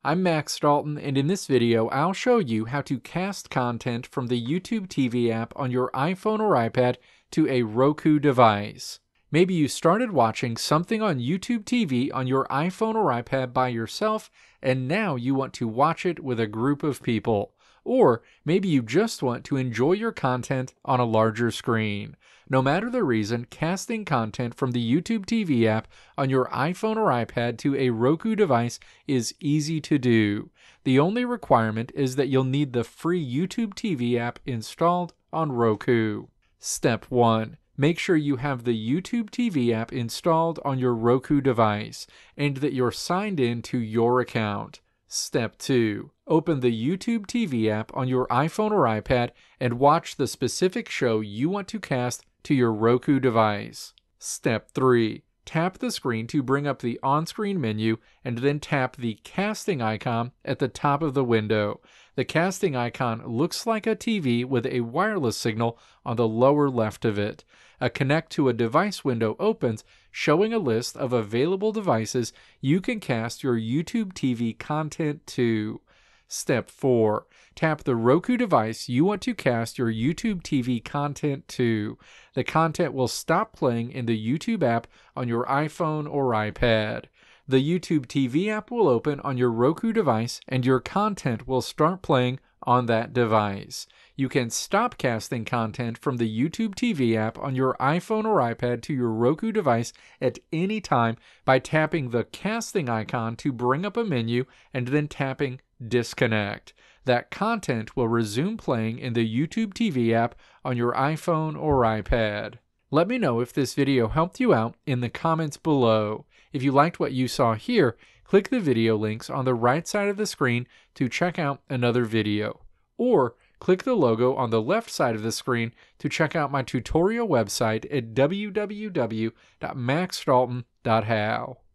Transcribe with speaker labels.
Speaker 1: I'm Max Dalton, and in this video I'll show you how to cast content from the YouTube TV app on your iPhone or iPad to a Roku device. Maybe you started watching something on YouTube TV on your iPhone or iPad by yourself, and now you want to watch it with a group of people. Or maybe you just want to enjoy your content on a larger screen. No matter the reason, casting content from the YouTube TV app on your iPhone or iPad to a Roku device is easy to do. The only requirement is that you'll need the free YouTube TV app installed on Roku. Step 1. Make sure you have the YouTube TV app installed on your Roku device and that you're signed in to your account. Step 2. Open the YouTube TV app on your iPhone or iPad and watch the specific show you want to cast to your Roku device. Step 3. Tap the screen to bring up the on-screen menu and then tap the casting icon at the top of the window. The casting icon looks like a TV with a wireless signal on the lower left of it. A Connect to a Device window opens, showing a list of available devices you can cast your YouTube TV content to. Step 4. Tap the Roku device you want to cast your YouTube TV content to. The content will stop playing in the YouTube app on your iPhone or iPad. The YouTube TV app will open on your Roku device and your content will start playing on that device. You can stop casting content from the YouTube TV app on your iPhone or iPad to your Roku device at any time by tapping the casting icon to bring up a menu and then tapping Disconnect. That content will resume playing in the YouTube TV app on your iPhone or iPad. Let me know if this video helped you out in the comments below. If you liked what you saw here, click the video links on the right side of the screen to check out another video. Or click the logo on the left side of the screen to check out my tutorial website at www.maxdalton.how.